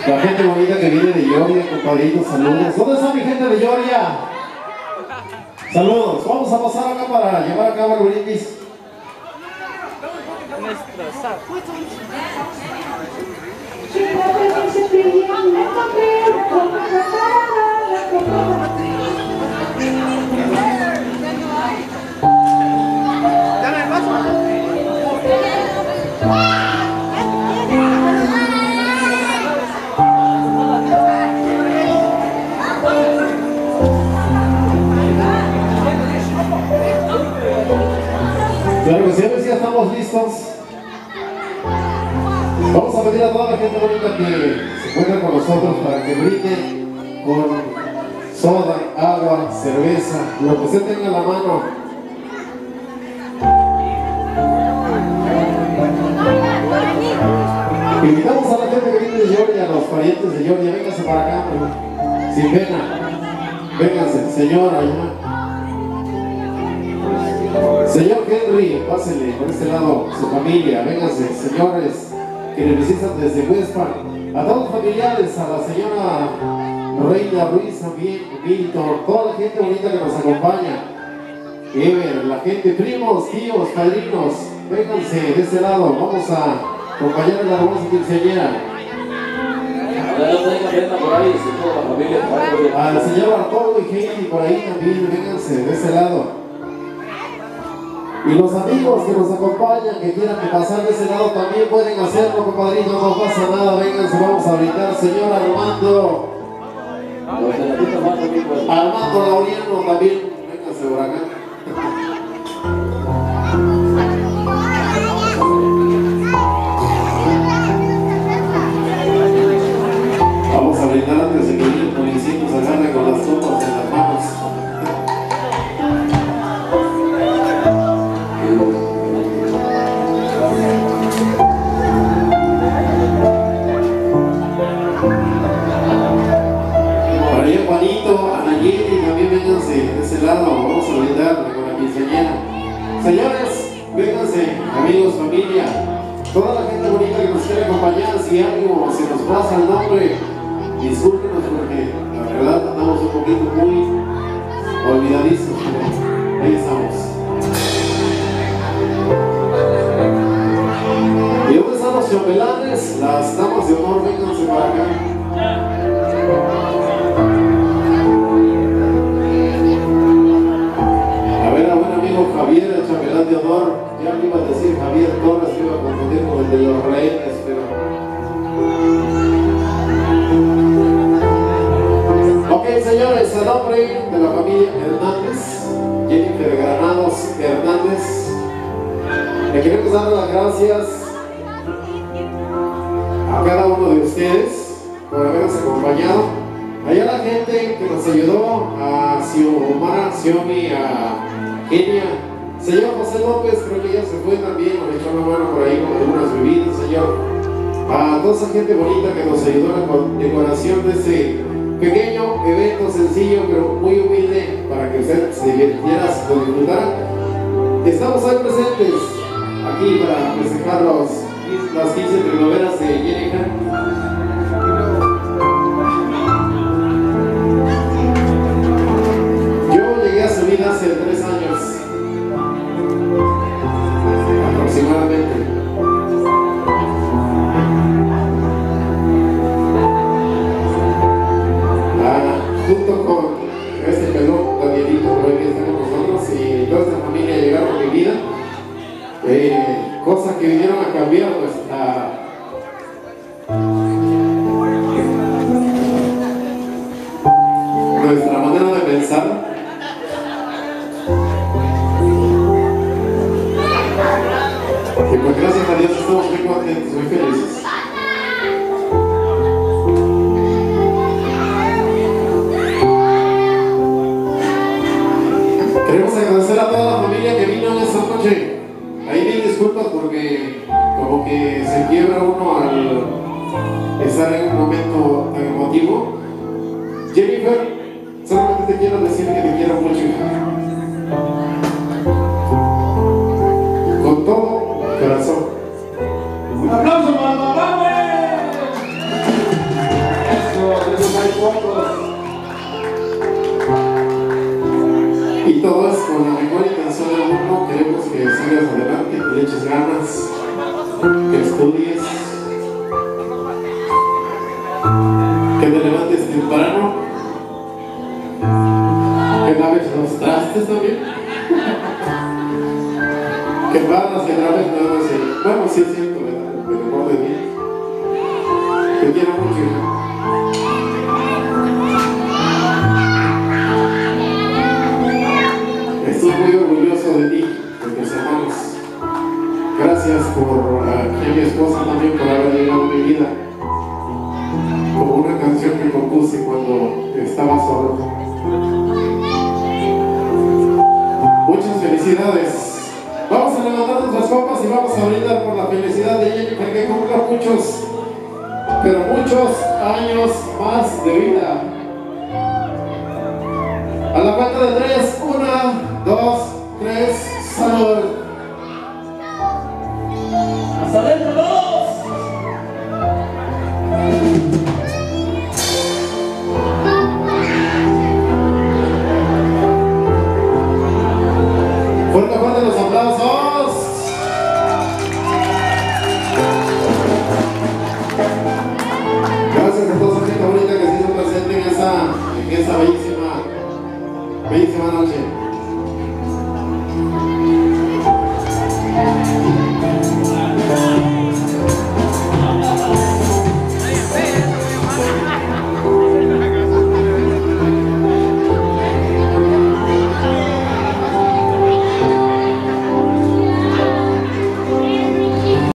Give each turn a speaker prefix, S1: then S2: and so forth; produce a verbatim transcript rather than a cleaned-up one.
S1: La gente bonita que viene de Georgia, compadritos, saludos. ¿Dónde está mi gente de Georgia? Saludos. Vamos a pasar acá para llevar a cabo el brindis.
S2: Dame el vaso.
S1: Claro que sí, a ver si ya estamos listos. Vamos a pedir a toda la gente bonita que se encuentre con nosotros para que brinde con soda, agua, cerveza, lo que usted tenga en la mano. Invitamos a la gente que viene de Georgia, a los parientes de Georgia, vénganse para acá, pero sin pena. Vénganse, señora, allá. Señor Henry, pásele por este lado, su familia, vénganse, señores que le visitan desde Huespa, a todos los familiares, a la señora Reina Ruiz también, Milton, toda la gente bonita que nos acompaña, Ever, la gente, primos, tíos, padrinos, vénganse de este lado, vamos a acompañar a la hermosa quinceañera. A la señora Arturo y Heidi por ahí también, vénganse de este lado. Y los amigos que nos acompañan, que quieran pasar de ese lado, también pueden hacerlo, compadrito, no pasa nada, vénganse, vamos a brindar, señor Armando. Armando Lauriano también, vénganse por acá. Vamos a brindar antes de que el policía nos agarre con las copas en las manos. Juanito, Anayeli, también vénganse de ese lado, vamos a brindar con la quinceañera. Señores, vénganse, amigos, familia, toda la gente bonita que nos quiere acompañar, si algo se nos pasa el nombre, discúlpenos porque la verdad andamos un poquito muy olvidadizos, pero ahí estamos. ¿Y dónde están los chambelanes? Las damas de honor, vénganse para acá. Javier, el chambelán de honor, ya me iba a decir Javier Torres, que iba a confundir con el de los rehenes, pero... Ok, señores, a nombre de la familia Hernández, Jennifer Granados Hernández, le queremos dar las gracias a cada uno de ustedes por habernos acompañado. Allá la gente que nos ayudó, a Xiomara, Xiomi, a Kenia, señor José López, creo que ya se fue también, nos echó una mano por ahí con algunas bebidas, señor. A toda esa gente bonita que nos ayudó en la condecoración de este pequeño evento sencillo pero muy humilde para que usted se divirtiera, se disfrutara. Estamos hoy presentes aquí para festejar los, las quince primaveras de Jennifer. Hace tres años aproximadamente. Ah, junto con este pelón Danielito, por hoy que está con nosotros, y toda esta familia llegaron a mi vida, eh, cosas que vinieron a cambiar nuestra nuestra manera de pensar. Y pues gracias a Dios estamos muy contentos, muy felices. Queremos agradecer a toda la familia que vino esta noche. Ahí mil disculpas porque como que se quiebra uno al estar en un momento tan emotivo. Jennifer, solamente te quiero decir que te quiero mucho. Con todo corazón.
S2: Un aplauso para mamá, güey.
S1: Y todo es con la mejor intención del mundo. Queremos que sigas adelante, que le eches ganas, que estudies, que te levantes temprano, que laves los trastes también, que barras y laves nada más el... Bueno, sí es cierto, ¿verdad? El mejor de mí. Te quiero mucho. Estoy muy orgulloso de ti, de tus hermanos. Gracias por aquí a mi esposa también por haber llegado a mi vida. Como una canción que compuse cuando estaba solo. Muchas felicidades. Vamos a levantar nuestras copas y vamos a brindar por la felicidad de Jennifer, que cumpla muchos, pero muchos años más de vida. A la cuenta de tres, una, dos, tres, salud.
S2: ¡Hasta dentro!